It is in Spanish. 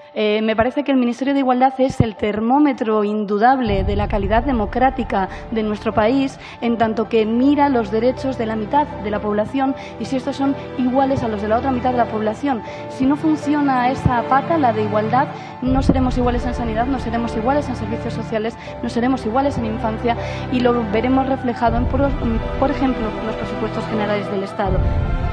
Me parece que el Ministerio de Igualdad es el termómetro indudable de la calidad democrática de nuestro país, en tanto que mira los derechos de la mitad de la población y si estos son iguales a los de la otra mitad de la población. Si no funciona esa pata, la de igualdad, no seremos iguales en sanidad, no seremos iguales en servicios sociales, no seremos iguales en infancia y lo veremos reflejado en, por ejemplo, los presupuestos generales del Estado.